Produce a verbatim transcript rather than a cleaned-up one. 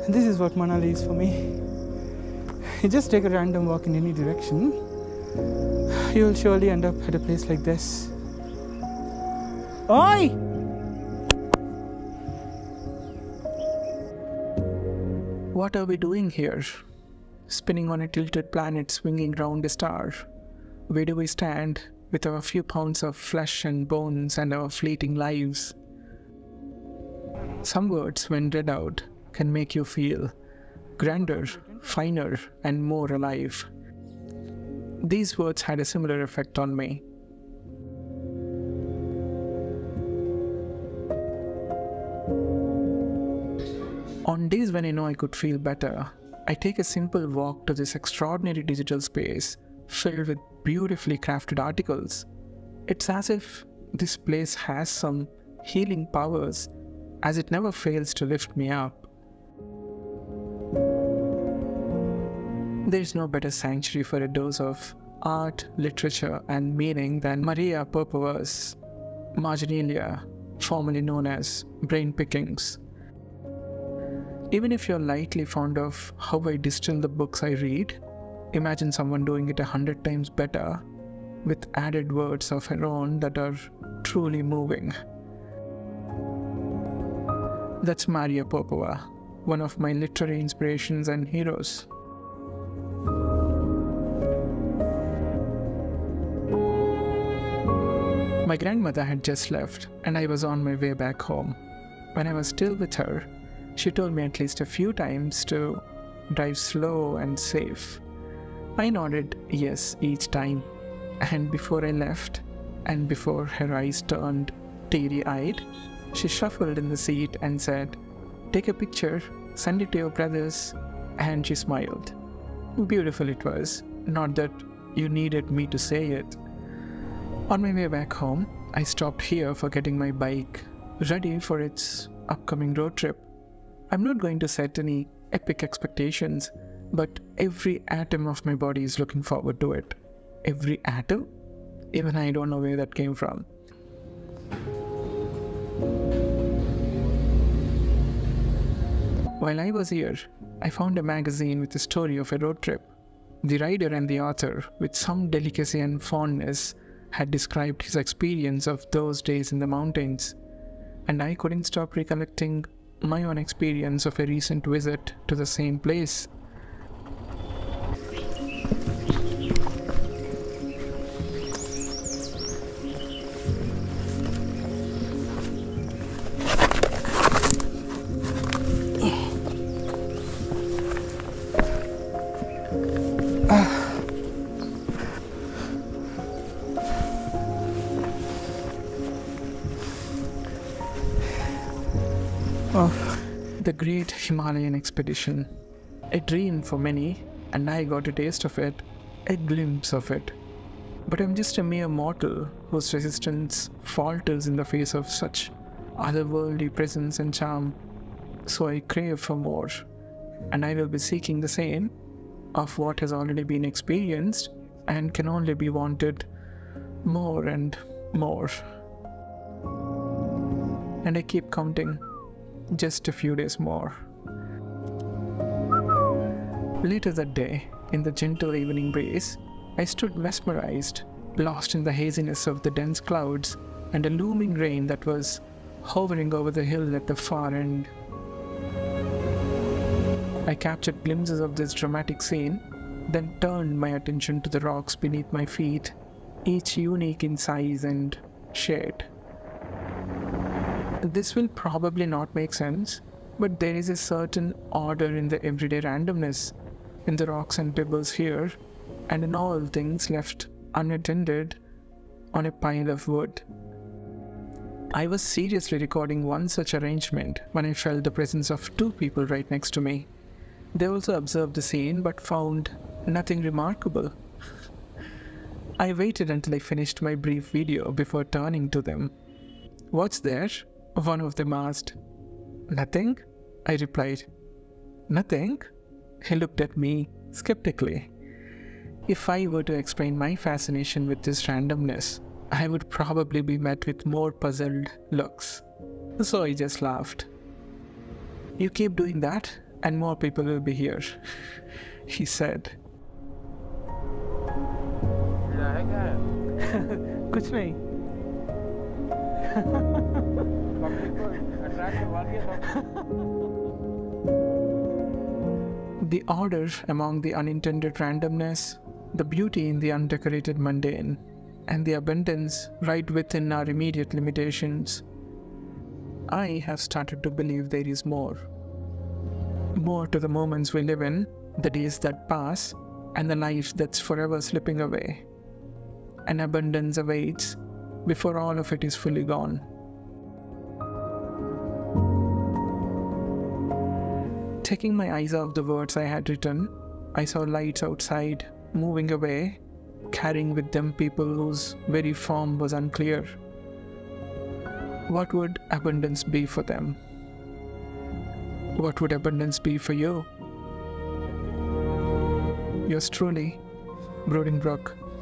This is what Manali is for me. You just take a random walk in any direction, you will surely end up at a place like this. Oi! What are we doing here? Spinning on a tilted planet swinging round a star. Where do we stand with our few pounds of flesh and bones and our fleeting lives? Some words, when read out, can make you feel grander, finer, and more alive. These words had a similar effect on me. On days when I know I could feel better, I take a simple walk to this extraordinary digital space filled with beautifully crafted articles. It's as if this place has some healing powers, as it never fails to lift me up. There's no better sanctuary for a dose of art, literature, and meaning than Maria Popovan's marginalia, formerly known as brain pickings. Even if you're lightly fond of how I distill the books I read, imagine someone doing it a hundred times better, with added words of her own that are truly moving. That's Maria Popova, one of my literary inspirations and heroes. My grandmother had just left, and I was on my way back home. When I was still with her, she told me at least a few times to drive slow and safe. I nodded yes each time, and before I left, and before her eyes turned teary-eyed, she shuffled in the seat and said, "Take a picture, send it to your brothers," and she smiled. Beautiful it was, not that you needed me to say it. On my way back home, I stopped here for getting my bike ready for its upcoming road trip. I'm not going to set any epic expectations, but every atom of my body is looking forward to it. Every atom? Even I don't know where that came from. While I was here, I found a magazine with a story of a road trip. The writer and the author, with some delicacy and fondness, had described his experience of those days in the mountains, and I couldn't stop recollecting my own experience of a recent visit to the same place. Of the great Himalayan expedition. A dream for many, and I got a taste of it, a glimpse of it. But I'm just a mere mortal whose resistance falters in the face of such otherworldly presence and charm. So I crave for more, and I will be seeking the same of what has already been experienced and can only be wanted more and more. And I keep counting. Just a few days more. Later that day, in the gentle evening breeze, I stood mesmerized, lost in the haziness of the dense clouds and a looming rain that was hovering over the hill at the far end. I captured glimpses of this dramatic scene, then turned my attention to the rocks beneath my feet, each unique in size and shade. This will probably not make sense, but there is a certain order in the everyday randomness, in the rocks and pebbles here, and in all things left unattended on a pile of wood. I was seriously recording one such arrangement when I felt the presence of two people right next to me. They also observed the scene but found nothing remarkable. I waited until I finished my brief video before turning to them. "What's there?" one of them asked. "Nothing," I replied. "Nothing?" He looked at me skeptically. If I were to explain my fascination with this randomness, I would probably be met with more puzzled looks. So I just laughed. "You keep doing that, and more people will be here, he said. कुछ नहीं. The order among the unintended randomness, the beauty in the undecorated mundane, and the abundance right within our immediate limitations. I have started to believe there is more. More to the moments we live in, the days that pass, and the life that's forever slipping away. An abundance awaits before all of it is fully gone. Taking my eyes off the words I had written, I saw lights outside, moving away, carrying with them people whose very form was unclear. What would abundance be for them? What would abundance be for you? Yours truly, Brooding Brook.